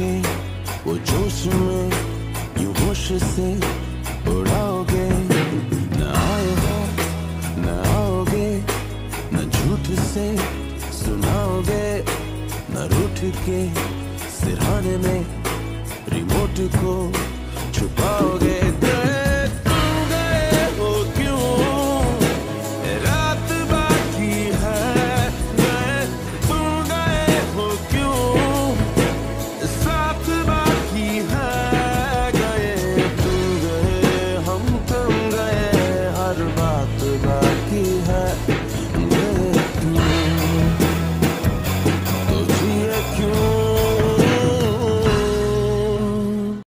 के वो जोश में यूं होश से उड़ाओगे। न आए हो न आओगे, न झूठ से सुनाओगे, न रूठ के सिरहाने में रिमोट को छुपाओ।